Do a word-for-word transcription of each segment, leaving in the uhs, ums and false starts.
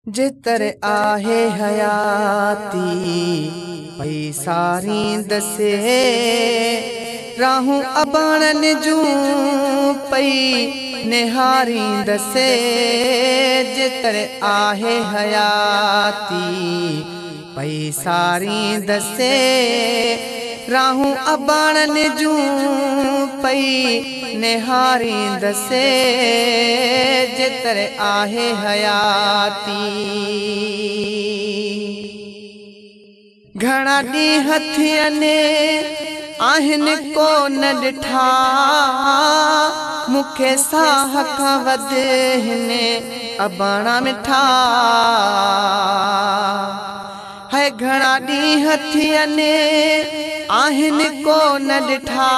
जितर आहे हयाती पई सारी दसे राहूं अबाणन जूं पई निहारी दसे जितर आहे हयाती पई सारी दसे राहूं अबाणन जूं पई निहारी दसे जितर आहे हयाती घणा ॾींहं हथियने आहिनि को न ॾिठा मूंखे साह खां वध हिन अबाणा मिठा है घणा ॾींहं हथियने आहिनि को न ॾिठा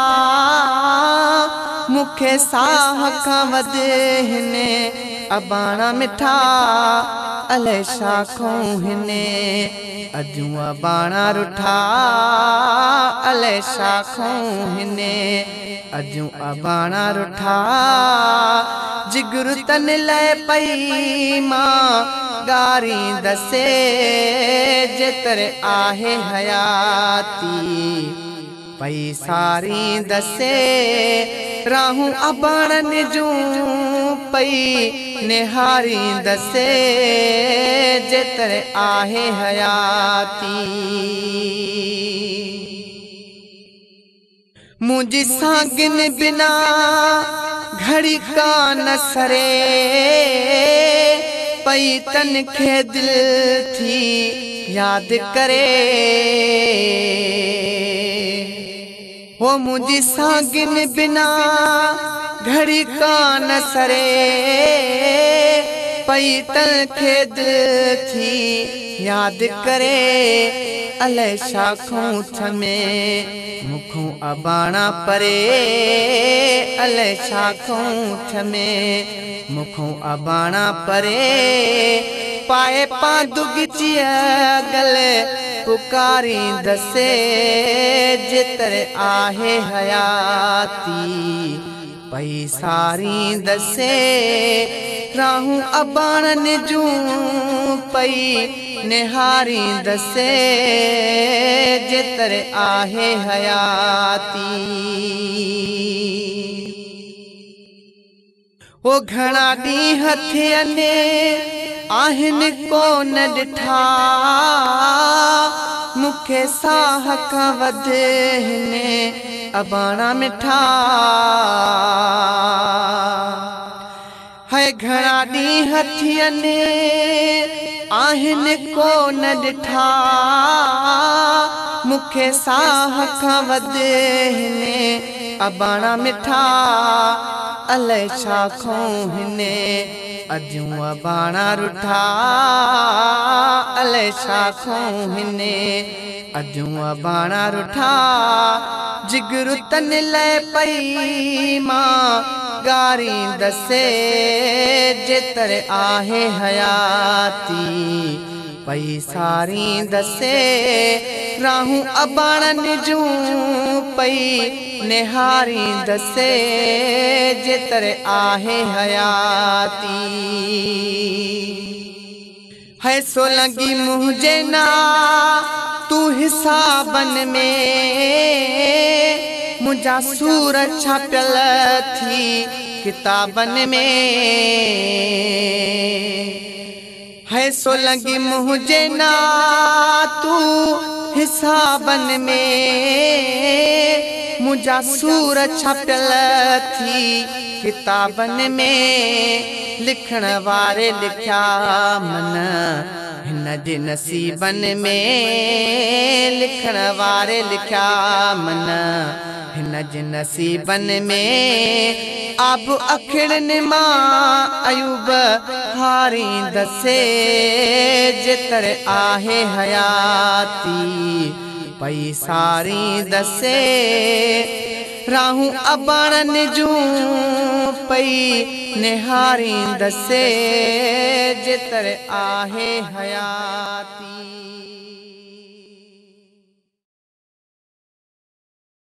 मूंखे साह खां वध हिन अबाणा मिठा अलाए छा खां हिन अजूं अबाणा रुठा अलाए छा खां हिन अजूं अबाणा रुठा जिगर तन लाइ पई मां गारी दसे जितर आहे हयाती पई सारी दसे राहूं अबाणन जूं पई निहारी दसे जितर आहे हयाती मुझी सागिन बिना घड़ी का न सरे पई तन खे दिल थी याद करे वो मुझी सागिन बिना घड़ी का न सरे पई तन खे दिल थी याद करे अलाए छा खां थमे मुखों अबाणा परे अलाए छा खां थमे मुखों अबाणा परे पाए पादुगिचिया गले पुकारी दसे जितर आहे हयाती पई सारी दसे राहूं अबाणन जूं पई निहारी दसे जितर आहे हयाती वो घणा ॾींहं हथियने आहिनि को न ॾिठा मूंखे साह खां वध हिन अबाणा मिठा है घणा ॾींहं हथियने आहिनि को न ॾिठा मूंखे साह खां वध हिन अबाणा मिठा अलाए छा खां हिन अजूं अबाणा रुठा अलाए छा खां हिन अजूं अबाणा रुठा जिगर तन लाइ पई मां गारी दसे जितर आहे हयाती पई सारी दसे राहूं अबाणन जूं पई निहारी दसे जितर आहे हयाती है सो लगी मुझे ना तू हिसाबन में मुझा सूर छापियल थी किताबन में है सो लगी मुझे ना तू हिसाबन में मुझा सूर छापियल थी किताबन में लिखण वारे लिखया मन हिन जे नसीबन में लिखण वारे लिखया मन हिन जे नसीबन में अब अखिड़न मां अयूब हारी दसे जितर आहे हयाती पई सारी दसे राहूं अबाणन जूं पई निहारी दसे जितर आहे हयाती।